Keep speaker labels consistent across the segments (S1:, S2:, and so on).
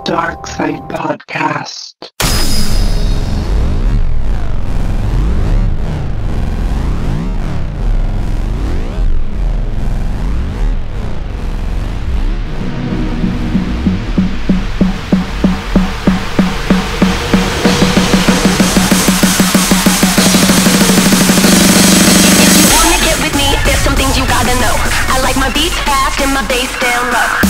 S1: Dark Side Podcast.
S2: My beats fast and my bass down low.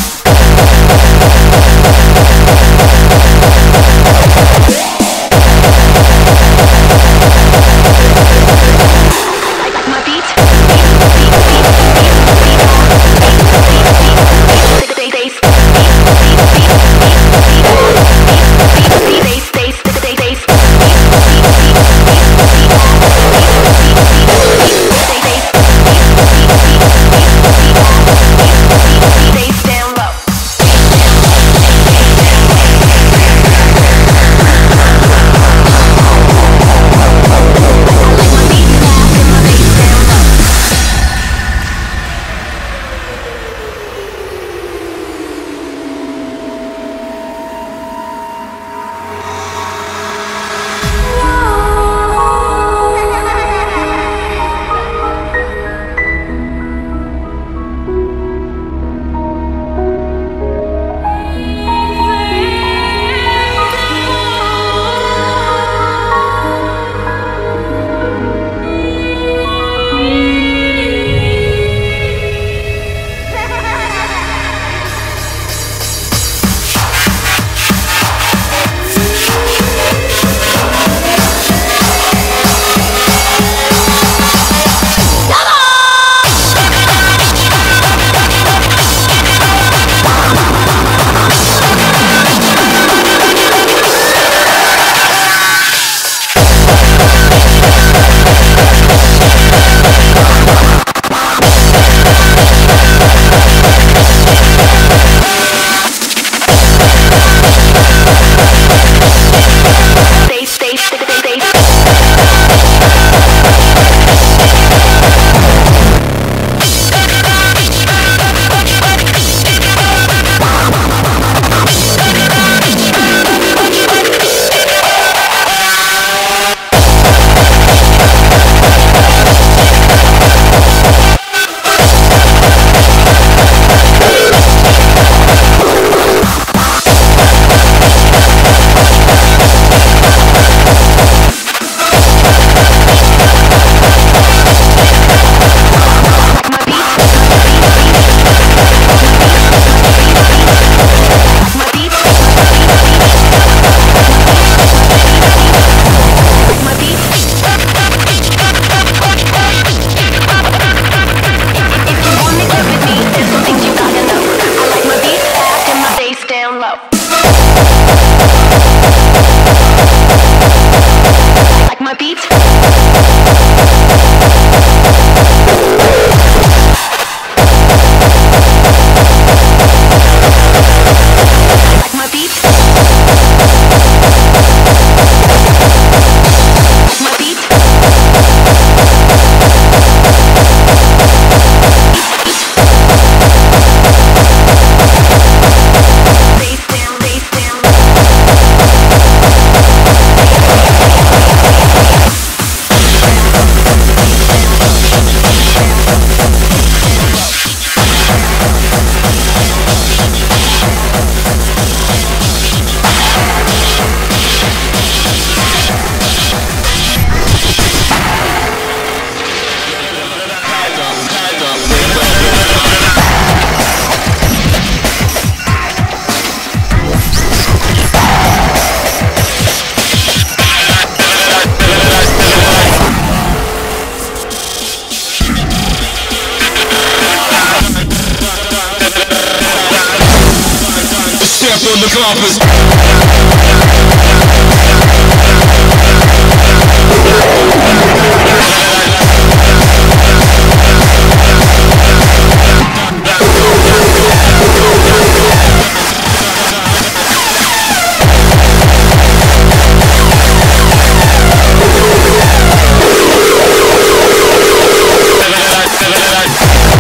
S3: On the carpet.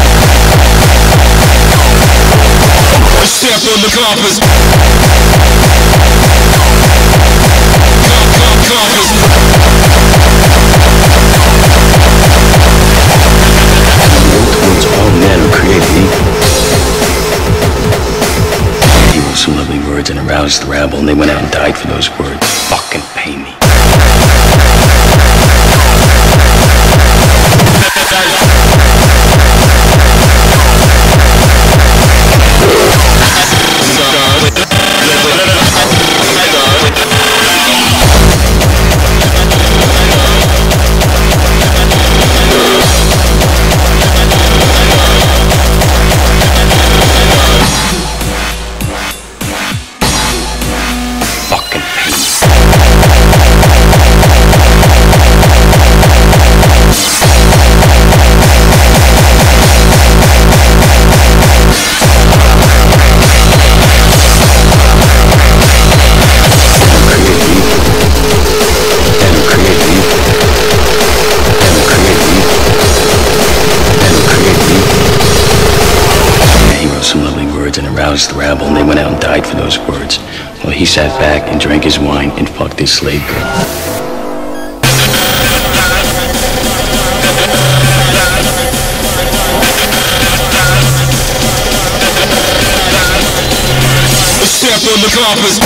S3: On the carpet.
S4: and they went out and died for those words. Fucking pay me. And aroused the rabble, and they went out and died for those words. Well, he sat back and drank his wine and fucked his slave girl.
S3: Step on the compass.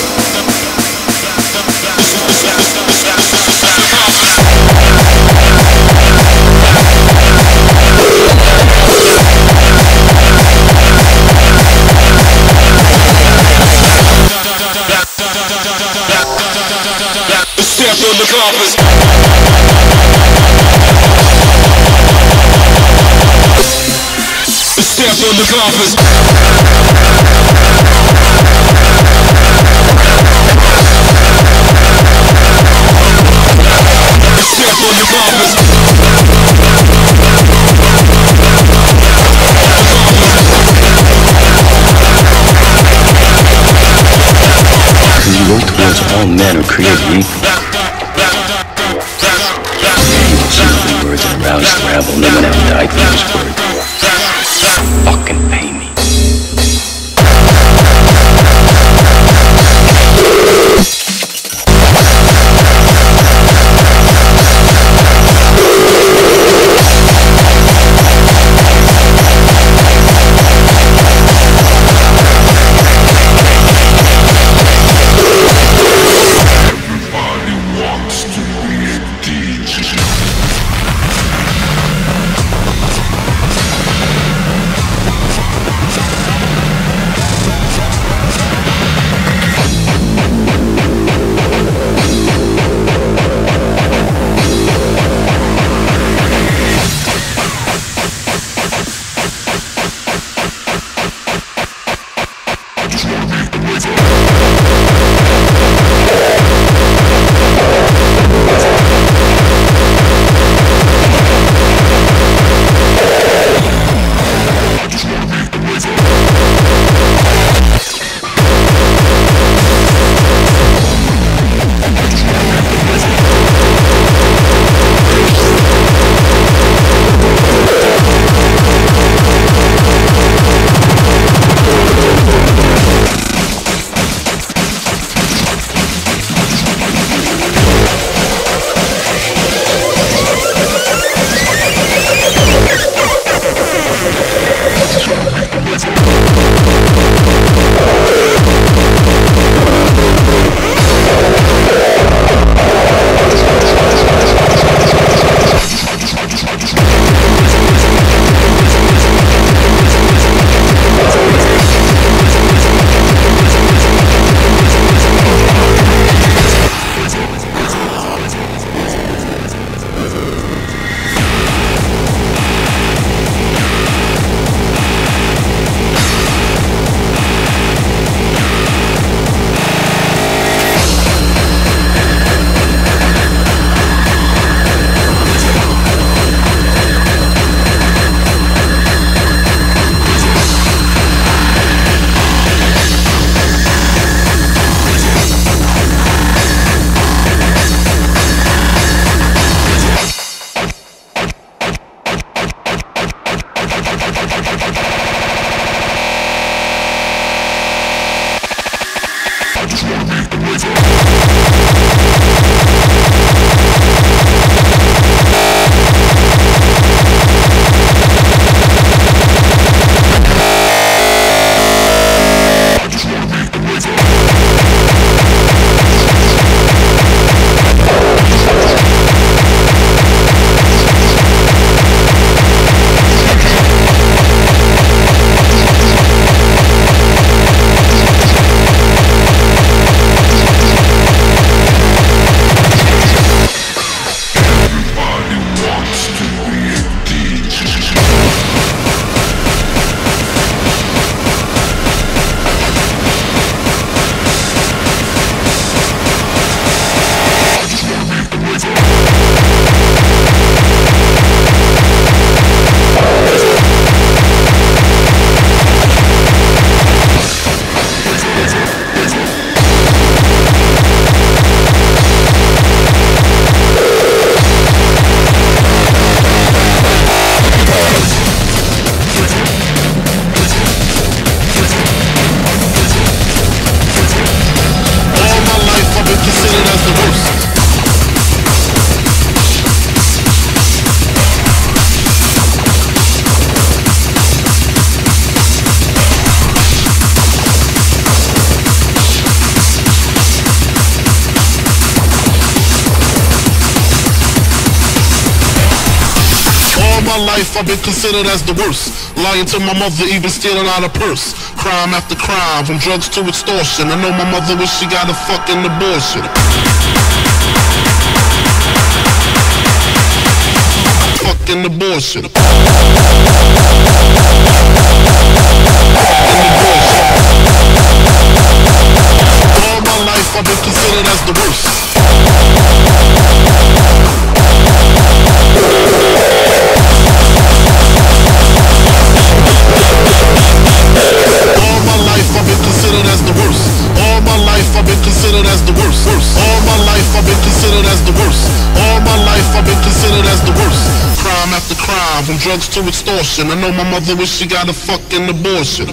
S3: Step on the compass. Step on the compass. Step on the compass.
S4: He wrote the words, all men are created equal. He wrote some of the words and aroused the rabble, and they went out and died for those words. Fucking pay me.
S5: my life I've been considered as the worst. Lying to my mother, even stealing out a purse. Crime after crime, from drugs to extortion. I know my mother wish she got a fucking abortion. Fucking abortion. All my life I've been considered as the worst. All my life I've been considered as the worst. All my life I've been considered as the worst. All my life I've been considered as the worst. All my life I've been considered as the worst. Crime after crime, from drugs to extortion. I know my mother wish she got a fucking abortion.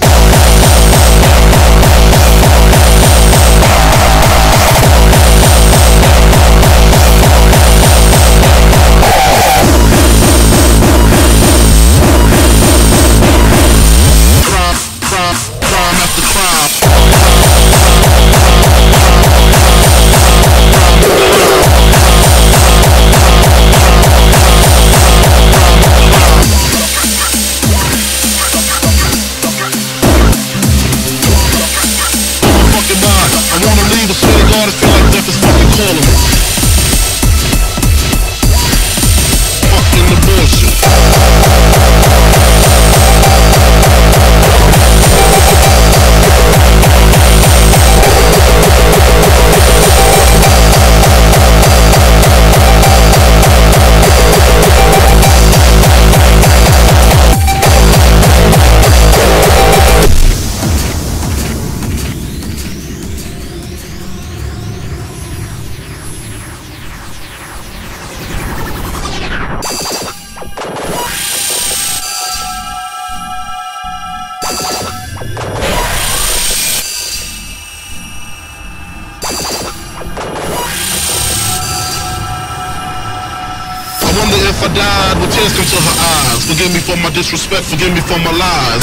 S5: If I died with tears come to her eyes, forgive me for my disrespect, forgive me for my lies.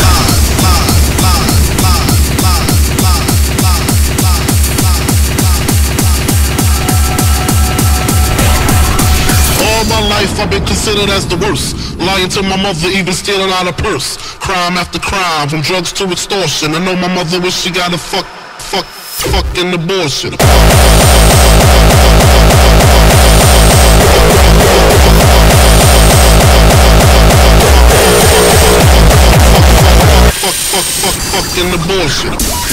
S5: All my life I've been considered as the worst. Lying to my mother, even stealing out a purse. Crime after crime, from drugs to extortion. I know my mother wish she got a fucking abortion. Fucking abortion.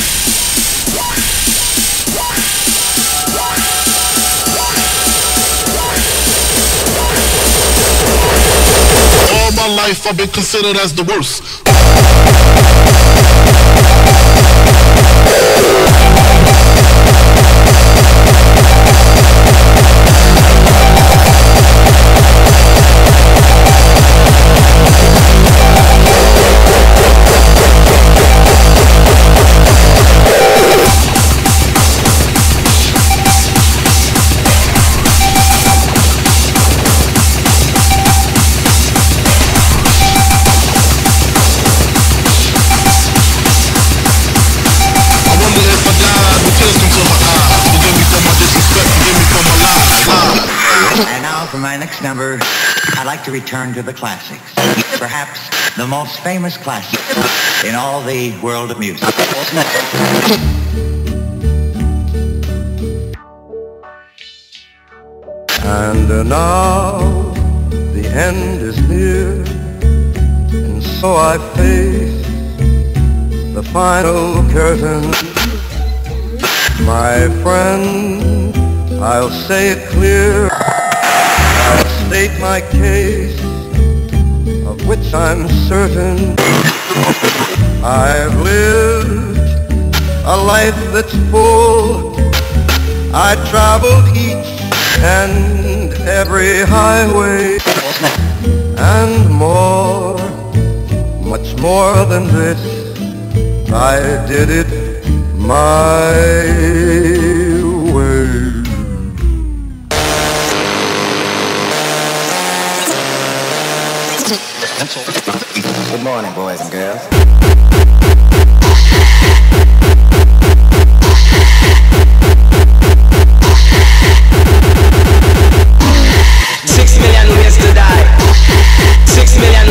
S5: All my life I've been considered as the worst.
S6: For my next number, I'd like to return to the classics. Perhaps the most famous classic in all the world of music.
S7: And now the end is near, and so I face the final curtain. My friend, I'll say it clear. I'll state my case, of which I'm certain. I've lived a life that's full. I traveled each and every highway, and more, much more than this. I did it my way.
S6: Good morning, boys and girls.
S8: $6 million ways to die. 6 million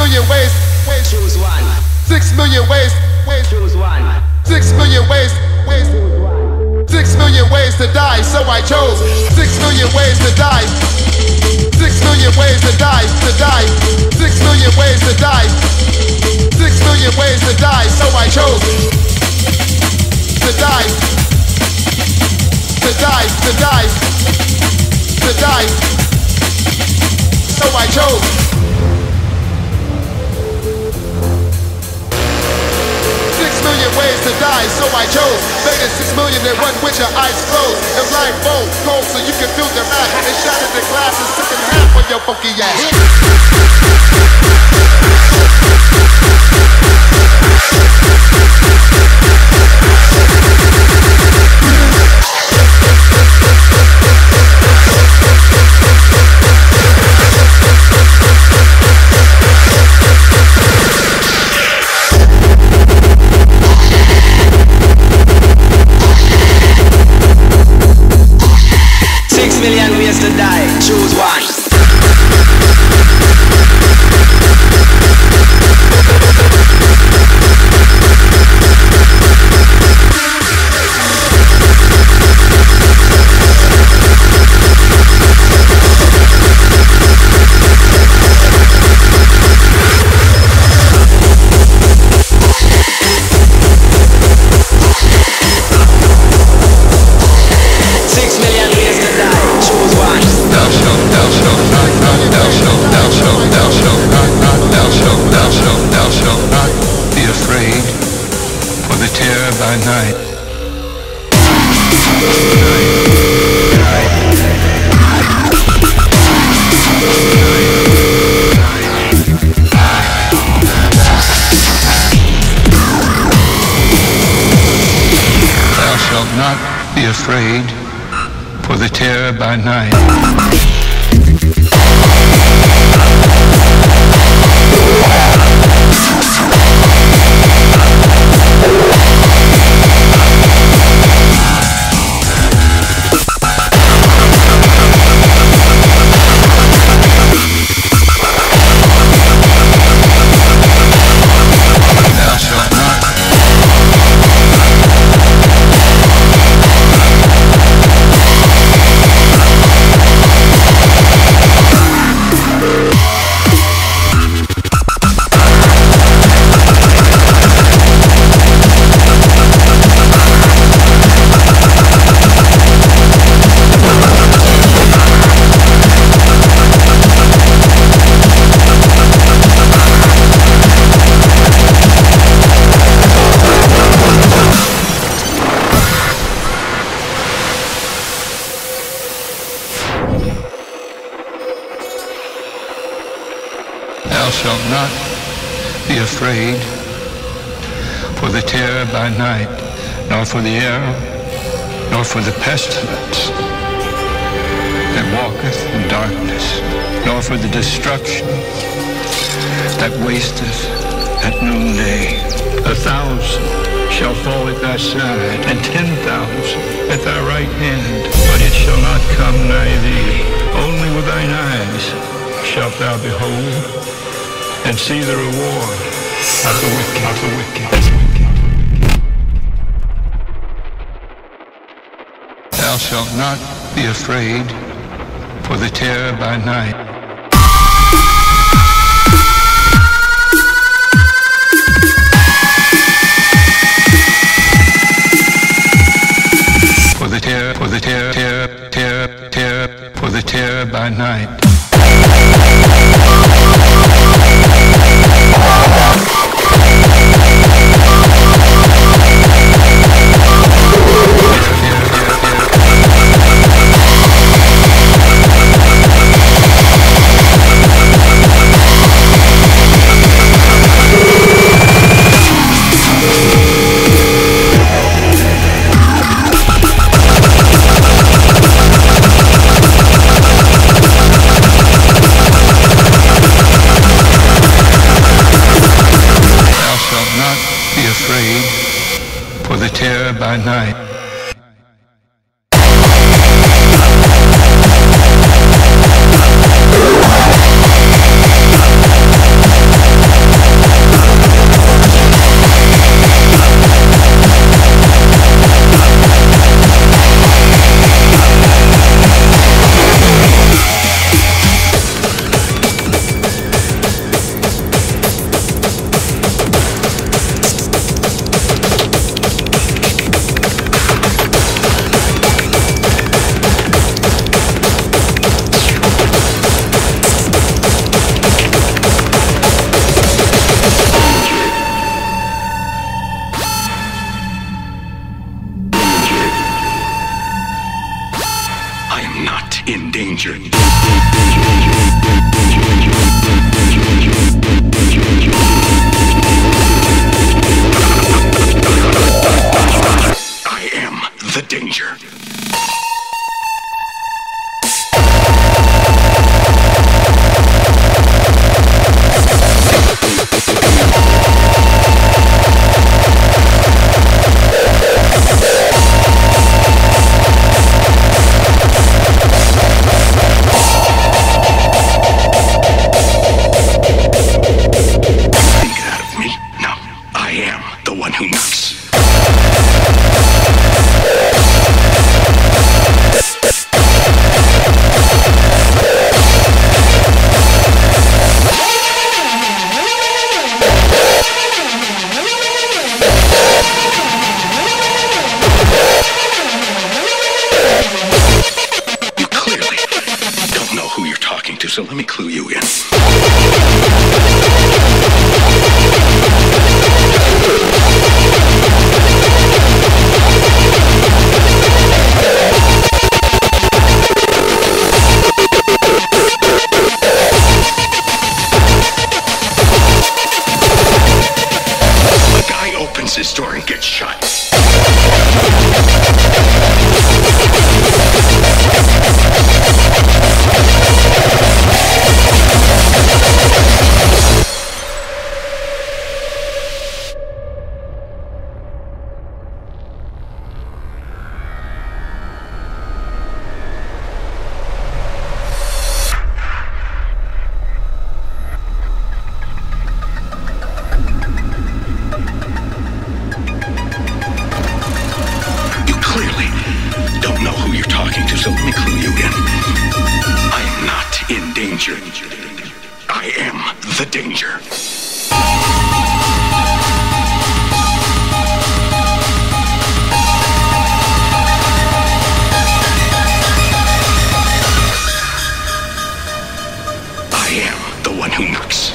S8: million ways.
S9: Choose one.
S8: 6 million ways.
S9: Choose one.
S8: 6 million ways. 6 million ways to die, so I chose 6 million ways to die. 6 million ways to die, to die. 6 million ways to die. 6 million ways to die, so I chose to die. To die, to die. To die. So I chose. 6 million ways to die, so I chose. Made it 6 million in one with your eyes closed. And blindfold, cold so you can feel the wrath. And shattered the glass and took in half on your funky
S9: Million ways to die, choose one.
S10: Afraid for the terror by night. Thou shalt not be afraid for the terror by night, nor for the arrow, nor for the pestilence that walketh in darkness, nor for the destruction that wasteth at noonday. 1,000 shall fall at thy side, and 10,000 at thy right hand, but it shall not come nigh thee. Only with thine eyes shalt thou behold and see the reward of the wicked. Thou shalt not be afraid for the terror by night. For the terror by night. For the terror by night.
S4: me clue you in.
S3: A guy opens his door and gets shot. So let me clue you in. I am not in danger. I am the danger. I am the one who knocks.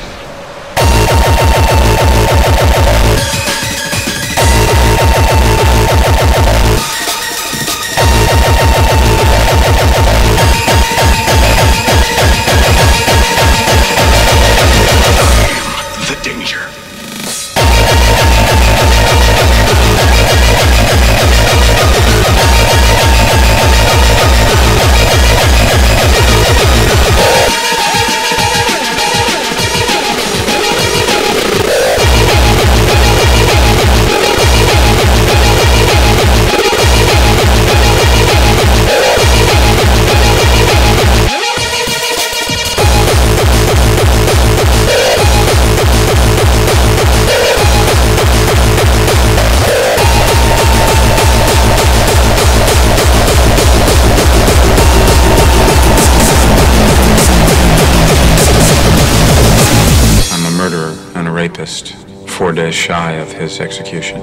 S11: Rapist, 4 days shy of his execution.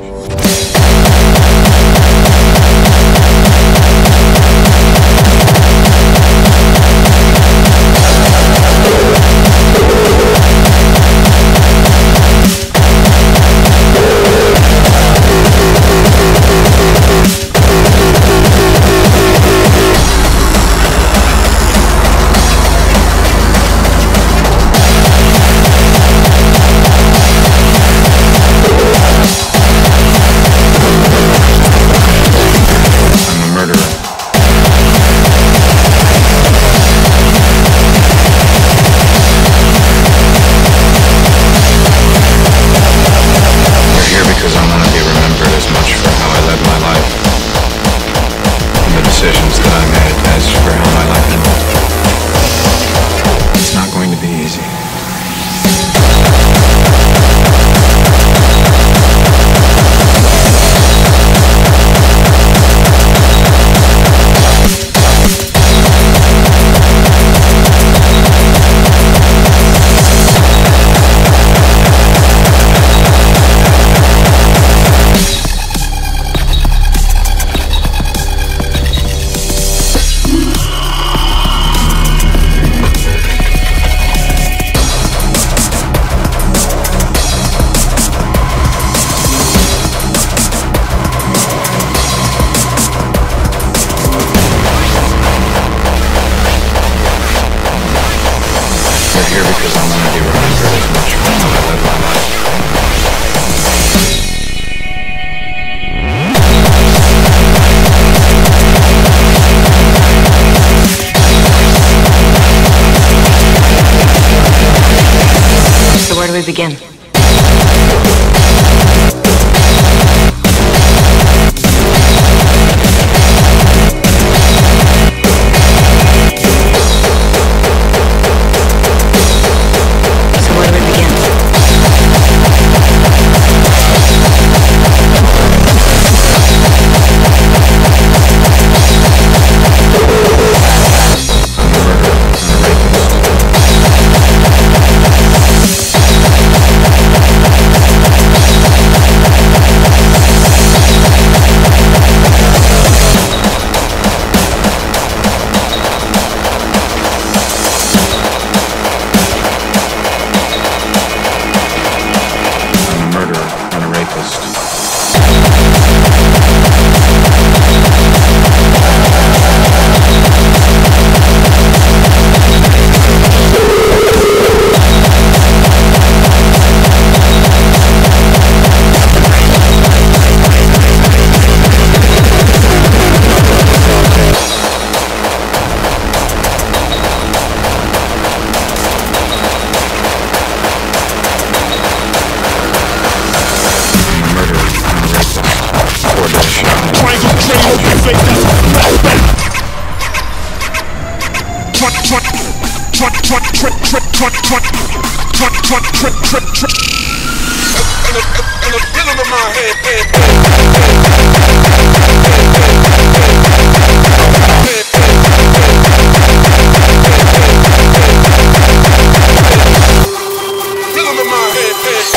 S2: Begin.
S5: And the rhythm of my head. Rhythm of my head.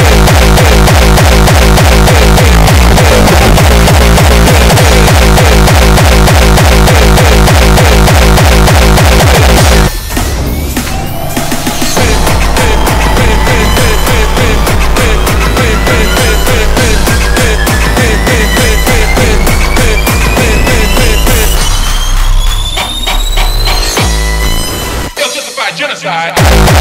S5: Genocide.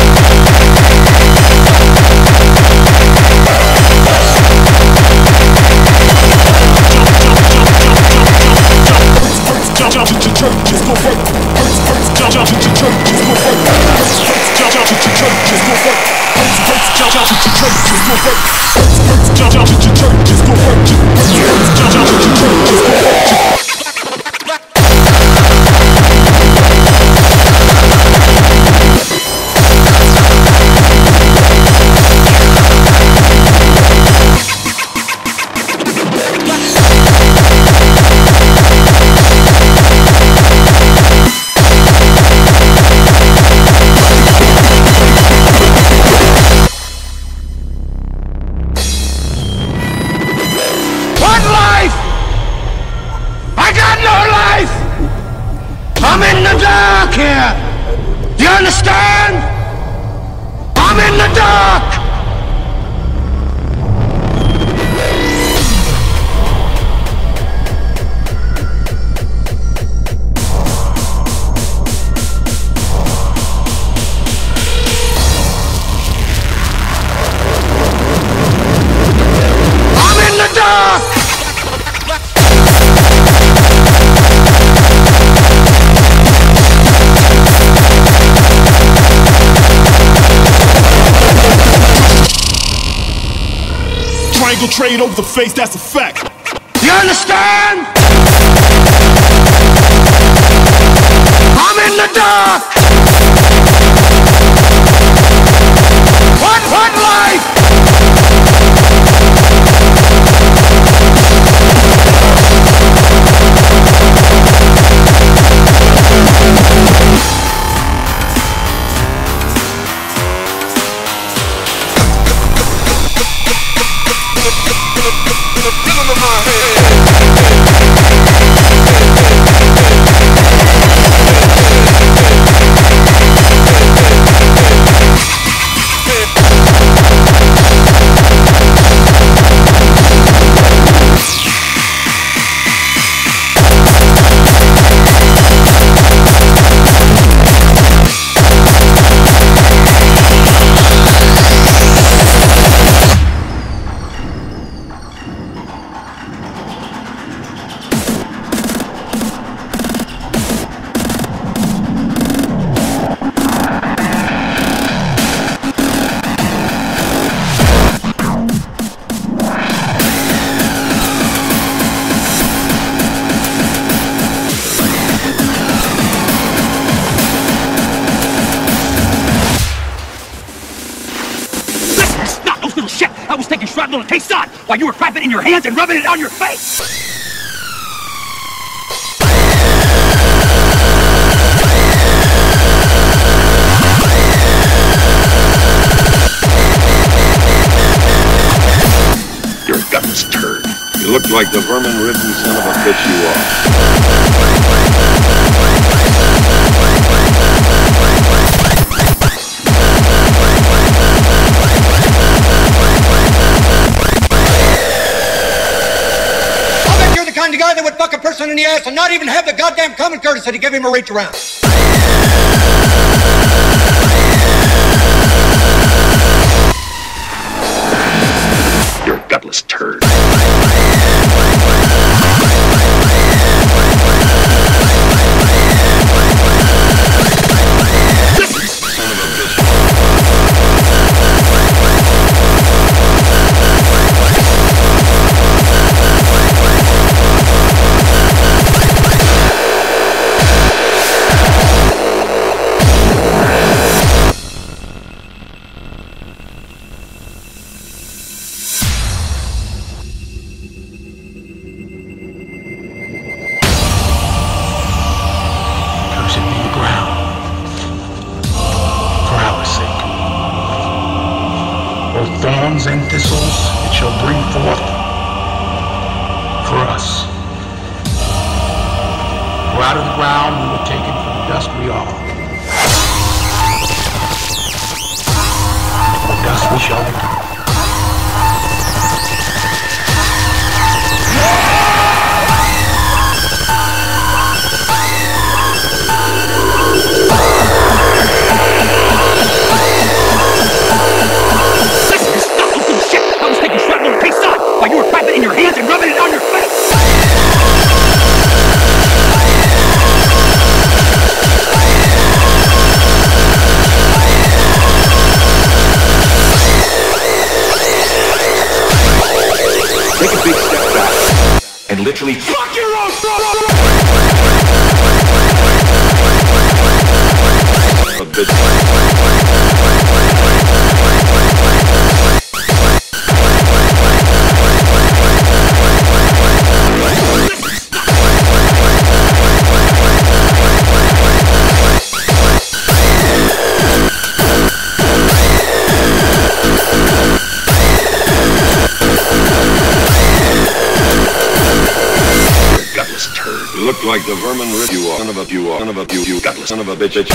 S5: Jump into churches, go work. Jump into churches, go work. Jump into churches, go work. Jump into churches, go work. Jump into churches, go work. Jump into churches, go work.
S12: I'm in the dark here. Do you understand? I'm in the dark. I'm in the dark.
S5: Triangle trade over the face, that's a fact.
S12: You understand? I'm in the dark. What life?
S13: I was taking shrapnel and K-Sod while you were clapping it in your hands and rubbing it on your face!
S14: You're a gutless turd. You look like the vermin-ridden son of a bitch you are.
S15: The guy that would fuck a person in the ass and not even have the goddamn common courtesy to give him a reach around.
S14: You're a gutless turd.
S10: thorns and thistles it shall bring forth for us. For out of the ground we were taken, from the dust we are. The dust we shall return.
S13: While you were clapping in your hands and rubbing it on your face!
S3: Take a big step back and literally fuck your own a bitch.
S14: You look like the vermin rip you are. Son of a you gutless son of a bitch.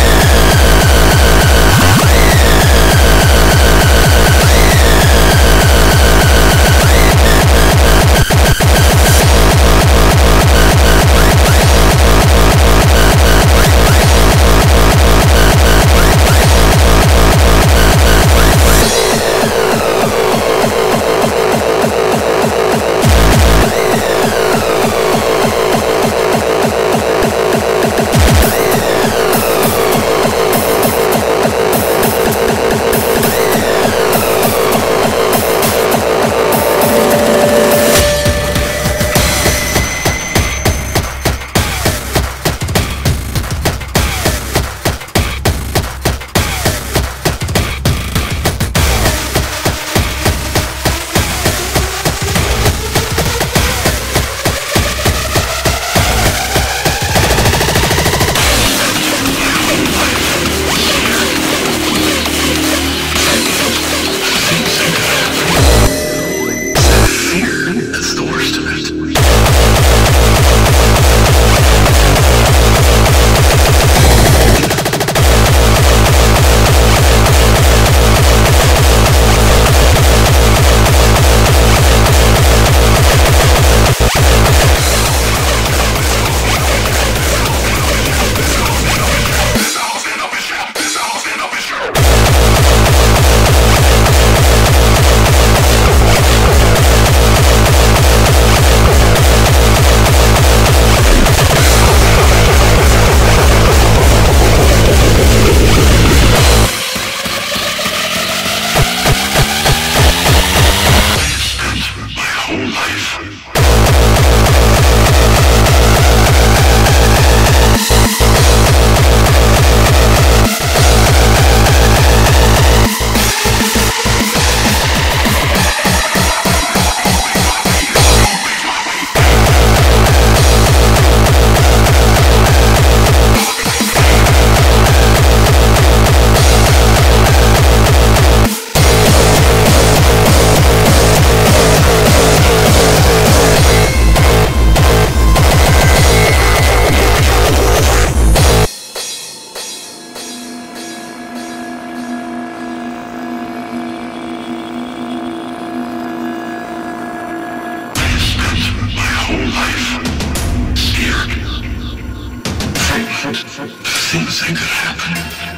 S3: Things that could happen.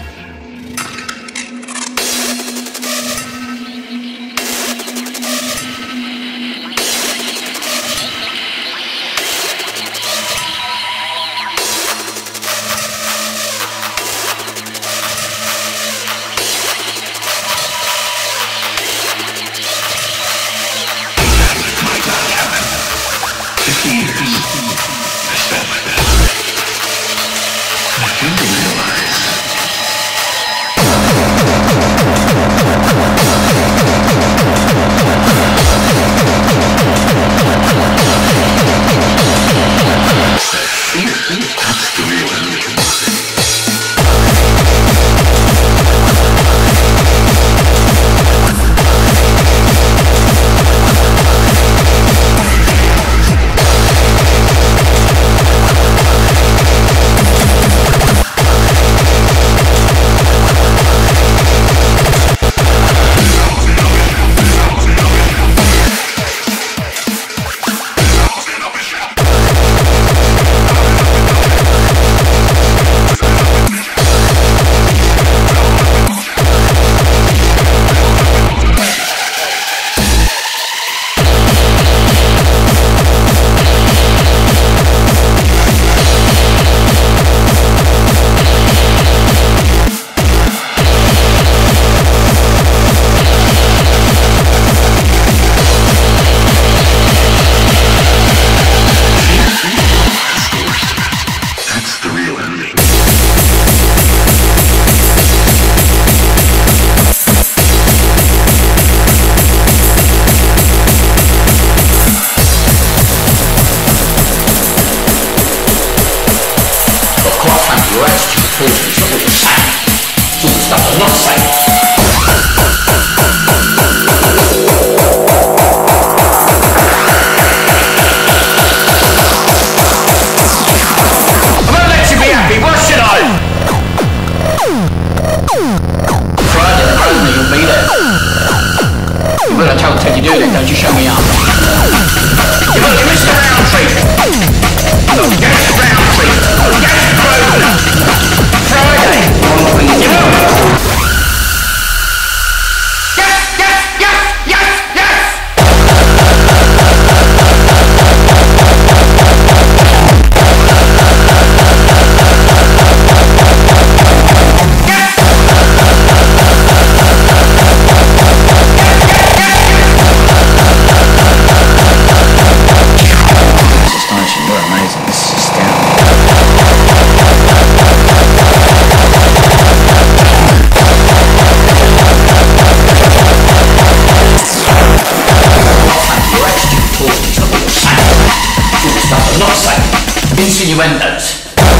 S12: insinuendos.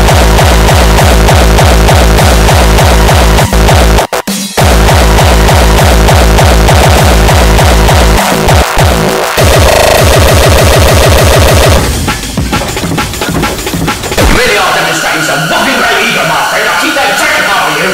S12: Really are demonstrating some whopping great ego, my friend. I'll keep that jacket off of you.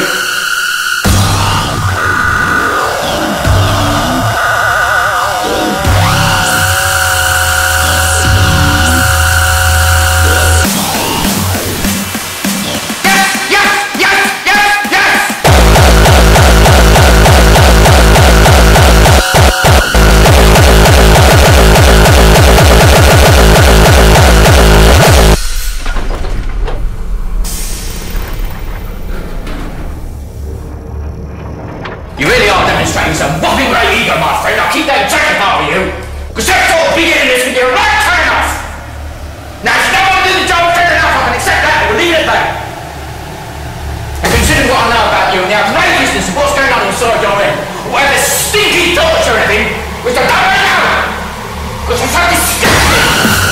S12: You really are demonstrating some whopping great ego, my friend. I'll keep that jacket off of you. Because you're all beginning this with your right turn off. Now, if you don't want to do the job fair enough, I can accept that, but we'll leave it there. And considering what I know about you and the outrageousness of what's going on inside your head, whatever stinky thoughts or anything, which I don't really know, because I'm so disgusting.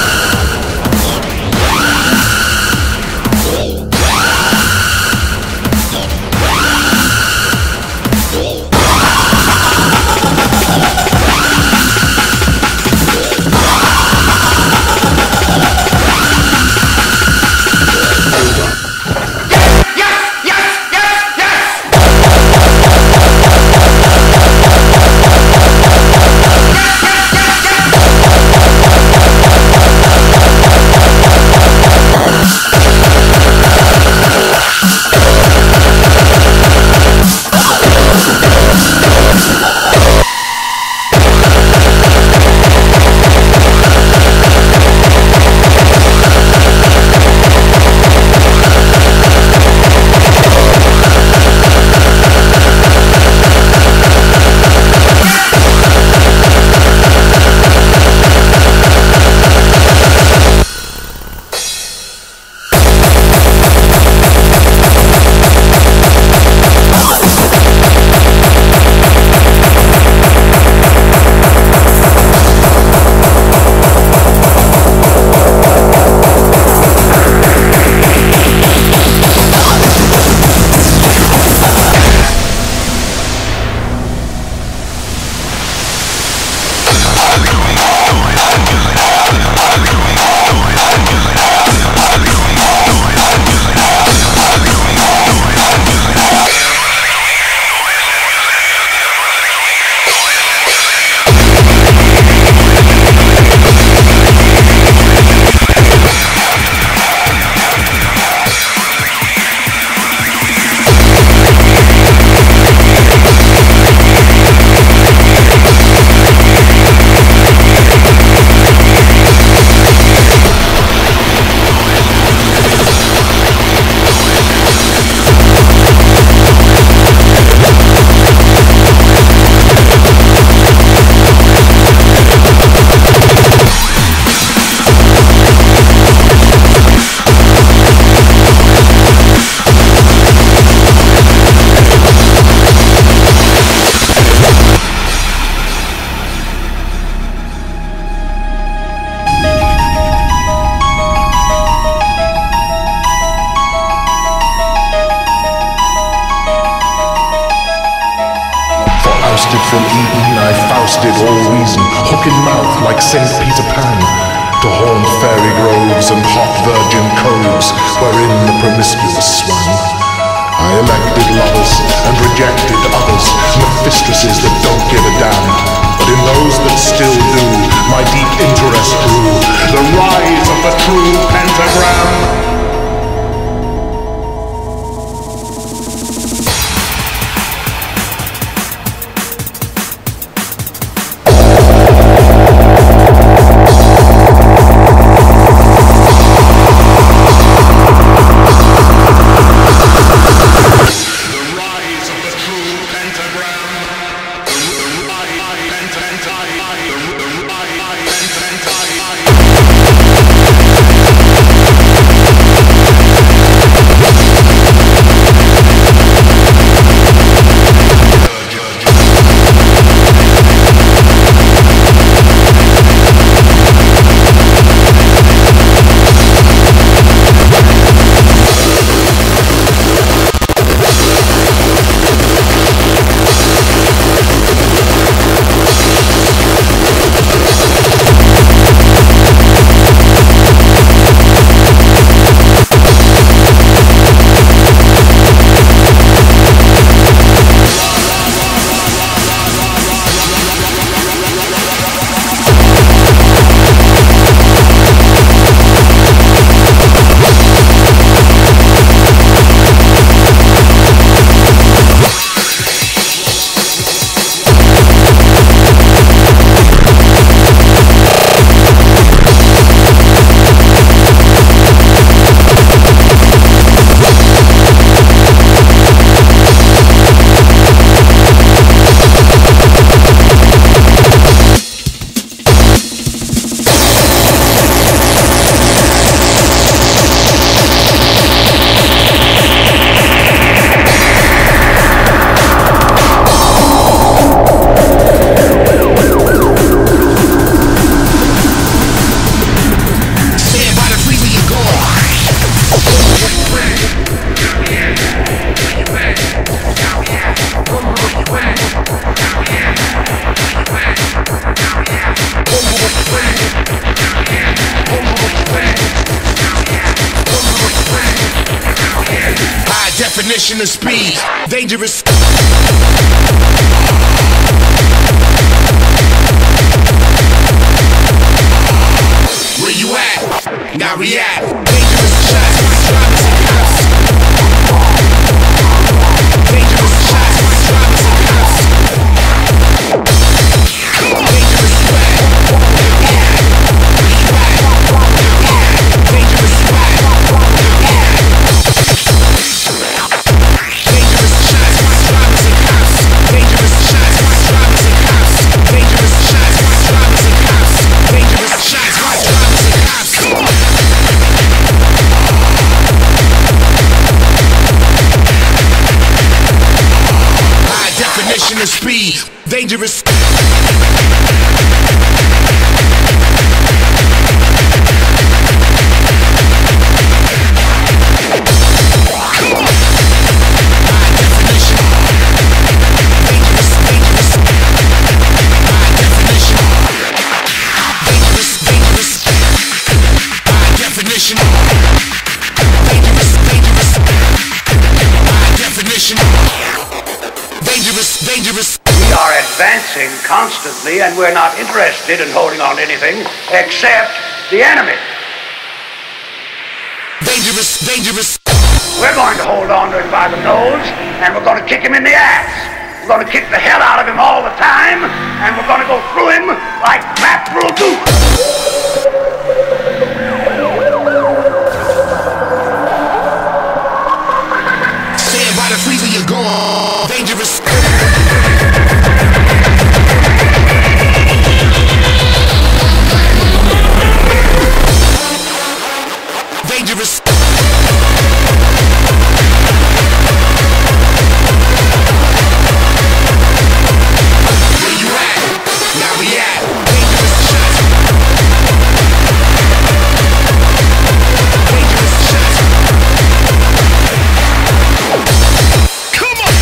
S5: From Eden I fausted all reason, hook in mouth like Saint Peter Pan, to haunt fairy groves and hot virgin coves wherein the promiscuous swam. I elected lovers and rejected others, Mephistresses that don't give a damn. But in those that still do, my deep interest grew, the rise of the true pentagram. definition of speed. Dangerous. Where you at? Now react. Dangerous shots, drivers and cops. Dangerous shots, drivers and cops. Dangerous swag. Dangerous swag. Dangerous shots, drivers and cops. Dangerous shots, drivers and cops. Dangerous shots, drivers and cops. Dangerous shots, drivers and cops. High definition of speed. Dangerous.
S16: We are advancing constantly, and we're not interested in holding on to anything except the enemy.
S5: Dangerous, dangerous.
S16: We're going to hold on to him by the nose, and we're going to kick him in the ass. We're going to kick the hell out of him all the time, and we're going to go through him like Matt Rule Duke.
S5: Stand by the freezer, you're gone. Dangerous. Dangerous. Where you at? Now we at. Dangerous shots. Dangerous shots. Come on.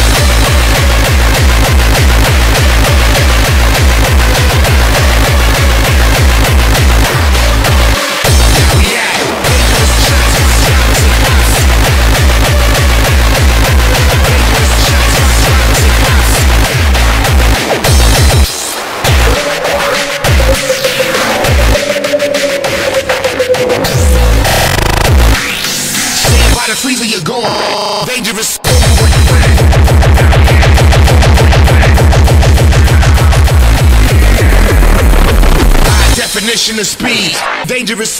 S5: Now we at. Dangerous shots. Drivers and cops. Dangerous shots. Drivers and cops. Stand by the freezer, you're gone. Dangerous. High definition of speed. Dangerous.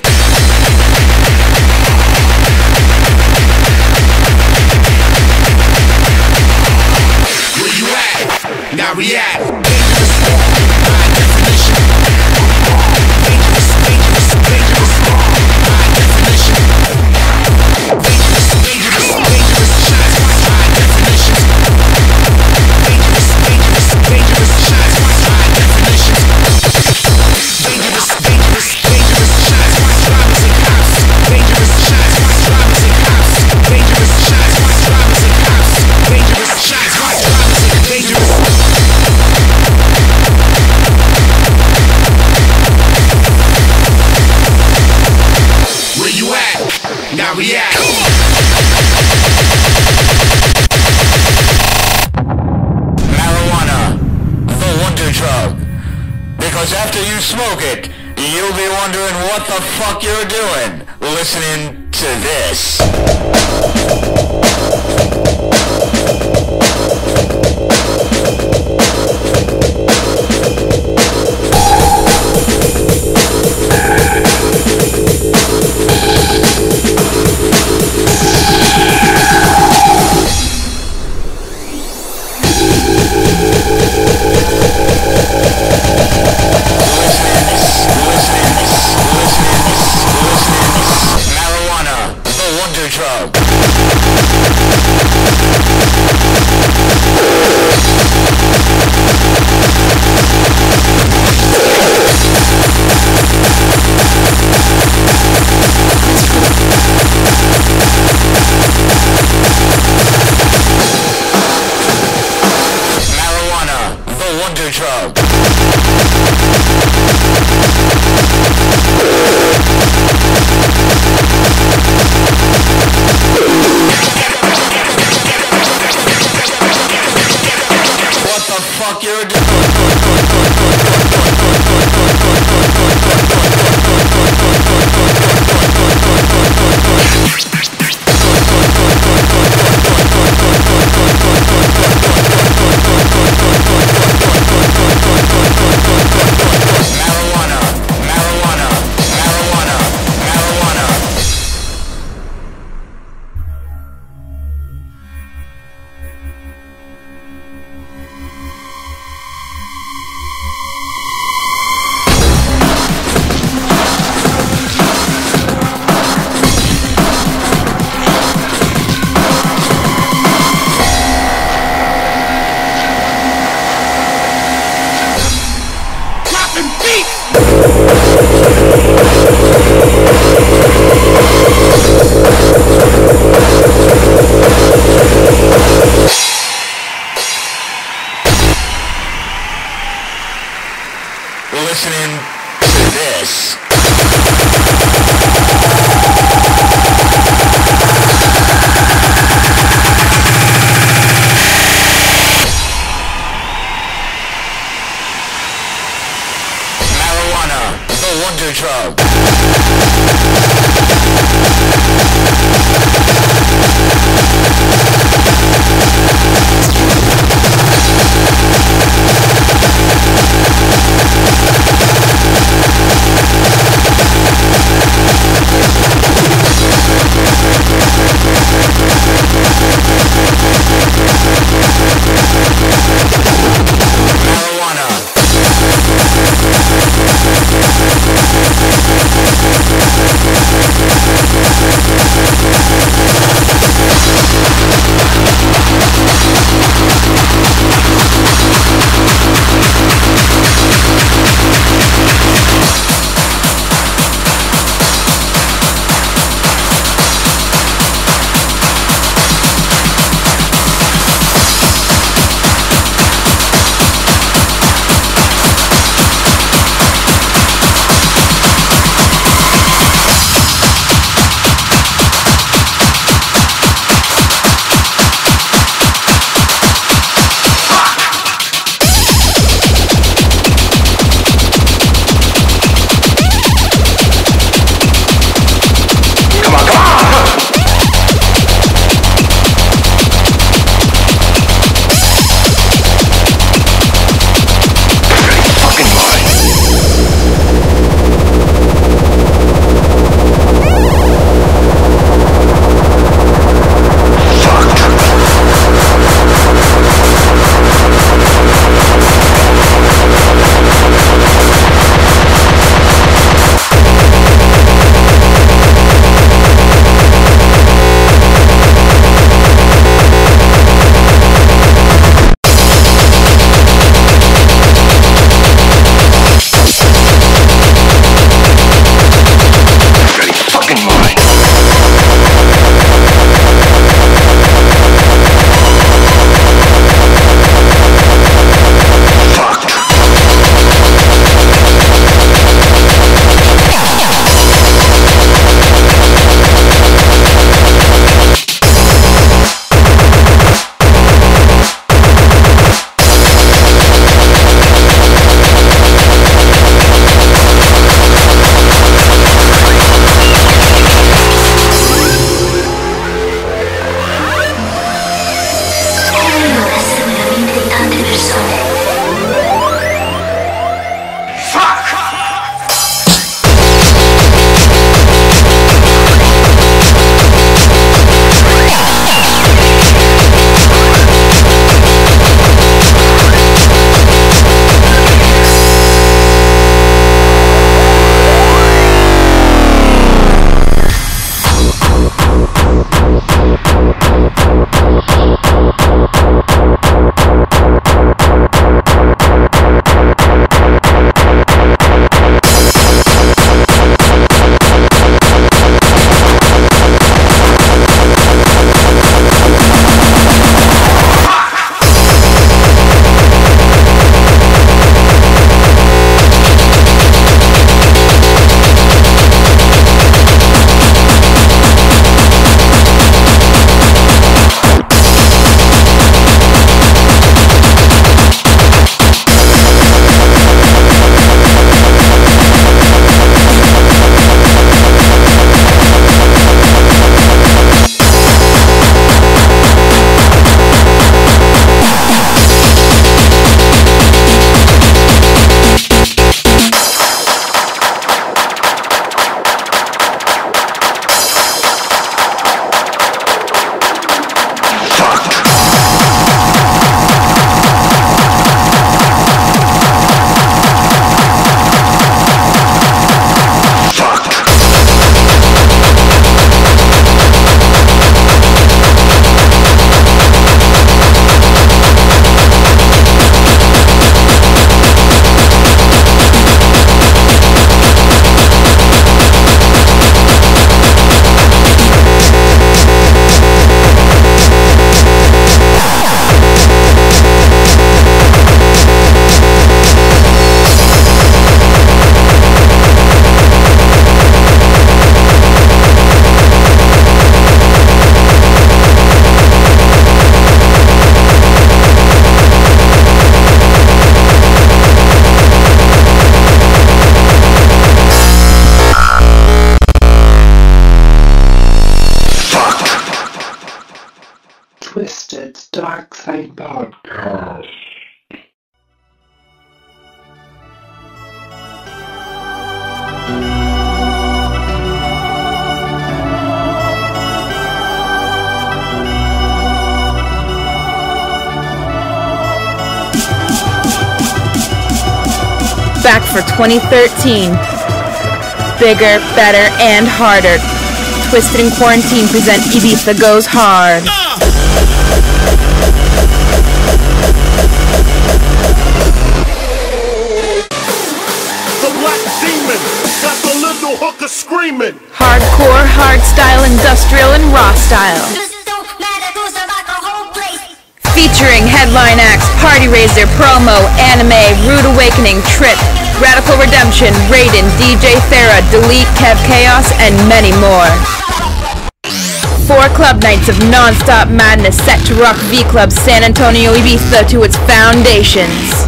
S5: Where you at? Now react. Dangerous. High definition. Dangerous, dangerous, dangerous. High definition. Dangerous, dangerous, dangerous shots. High definition. Dangerous, dangerous, dangerous shots. High definition. Dangerous, dangerous, dangerous shots. Drivers and cops. Dangerous shots. Drivers and cops. Dangerous shots. Drivers and cops. Dangerous shots. Drivers and dangerous. Where you at? Now react.
S17: Marijuana, the wonder drug. Because after you smoke it, you'll be wondering what the fuck you're doing listening to this. Marijuana, the wonder drug. listening to this. Marijuana, the wonder drug. Marijuana.
S1: Backside Podcast.
S18: Back for 2013. Bigger, better, and harder. Twisted and Quarantine present Ibiza Goes Hard.
S5: The black demon got the little hooker screaming.
S18: Hardcore, hardstyle, industrial, and raw style. Featuring headline acts Party Raiser, Promo, Anime, Rude Awakening, Trip, Radical Redemption, Raiden, DJ Farah, Delete, Kev Chaos, and many more. 4 club nights of non-stop madness set to rock V-Club San Antonio Ibiza to its foundations.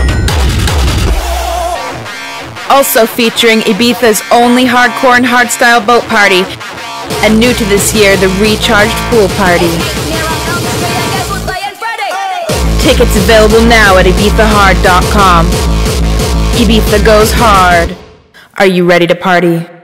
S18: Also featuring Ibiza's only hardcore and hardstyle boat party, and new to this year, the Recharged Pool Party. Tickets available now at ibizahard.com. Ibiza Goes Hard. Are you ready to party?